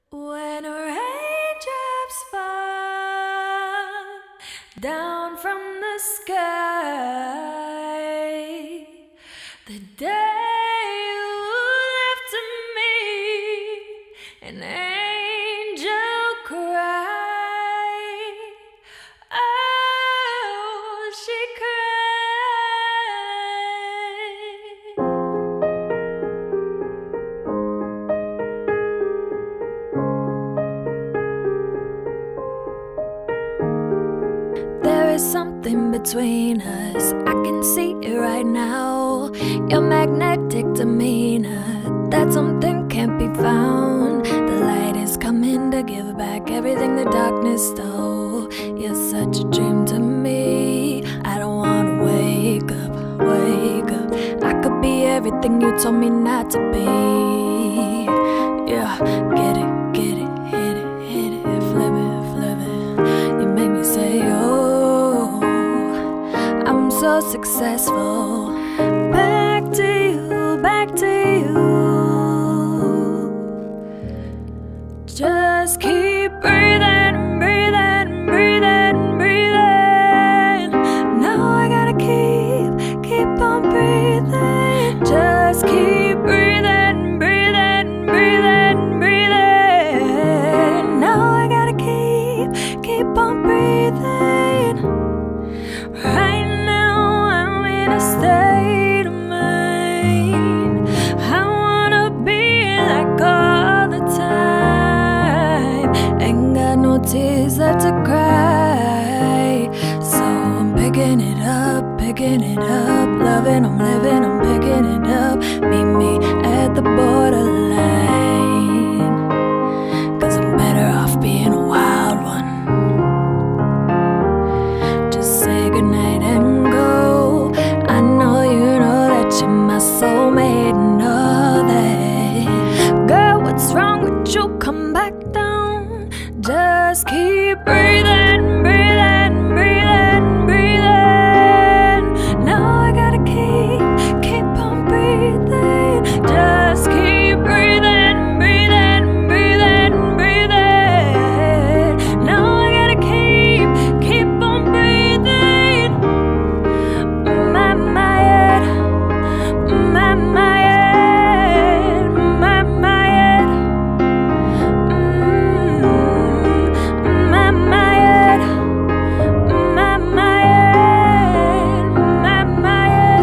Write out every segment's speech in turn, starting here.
When raindrops fall down from the sky, the day you left to me, an angel cried. Oh, she cried. There is something between us, I can see it right now. Your magnetic demeanor, that something can't be found. The light is coming to give back everything the darkness stole. You're such a dream to me, I don't wanna wake up, wake up. I could be everything you told me not to be. Yeah, get it, hit it, flip it. You make me say, oh, I'm so successful. Back to you, back to you. Just keep breathing, breathing, breathing, breathing. Now I gotta keep on breathing. Just keep breathing, breathing, breathing, breathing. Now I gotta keep on breathing. Right now I'm in a state of mind. I wanna be like all the time. Ain't got no tears left to cry, so I'm picking it up, loving, I'm living, I'm picking it up. Meet me at the borderline, 'cause I'm better off being a wild one. Just say goodnight and go. I know you know that you're my soulmate and all that. Girl, what's wrong with you? Come back down. Just keep breathing, breathing, breathing, breathing. Now I gotta keep on breathing. Just keep breathing, breathing, breathing, breathing. Now I gotta keep on breathing. My head, my head, my head. My head, my head,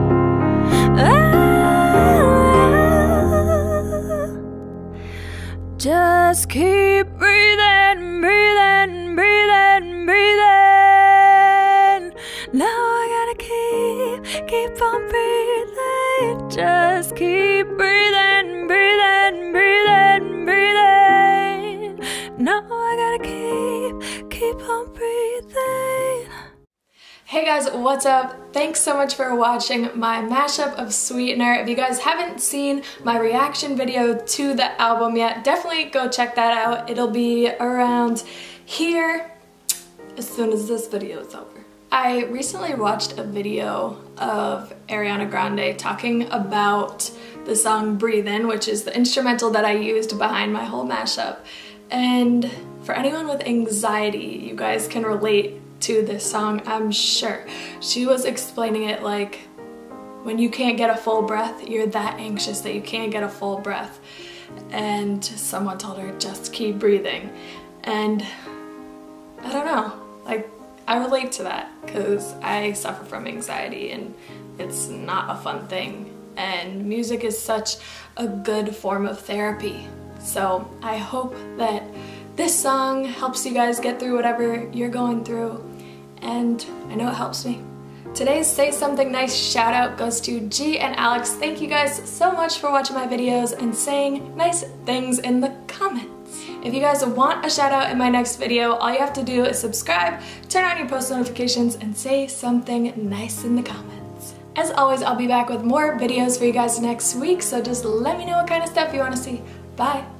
just keep breathing, breathing, breathing, breathing. Now I gotta keep on breathing. Just keep breathing, breathing, breathing, breathing. Now I gotta keep on breathing. Hey guys, what's up? Thanks so much for watching my mashup of Sweetener. If you guys haven't seen my reaction video to the album yet, definitely go check that out. It'll be around here as soon as this video is over. I recently watched a video of Ariana Grande talking about the song Breathin', which is the instrumental that I used behind my whole mashup. And for anyone with anxiety, you guys can relate to this song, I'm sure. She was explaining it like when you can't get a full breath, you're that anxious that you can't get a full breath. And someone told her, just keep breathing. And I don't know, like I relate to that because I suffer from anxiety and it's not a fun thing. And music is such a good form of therapy. So I hope that this song helps you guys get through whatever you're going through, and I know it helps me. Today's Say Something Nice shout out goes to G and Alex. Thank you guys so much for watching my videos and saying nice things in the comments. If you guys want a shout out in my next video, all you have to do is subscribe, turn on your post notifications, and say something nice in the comments. As always, I'll be back with more videos for you guys next week, so just let me know what kind of stuff you want to see. Bye!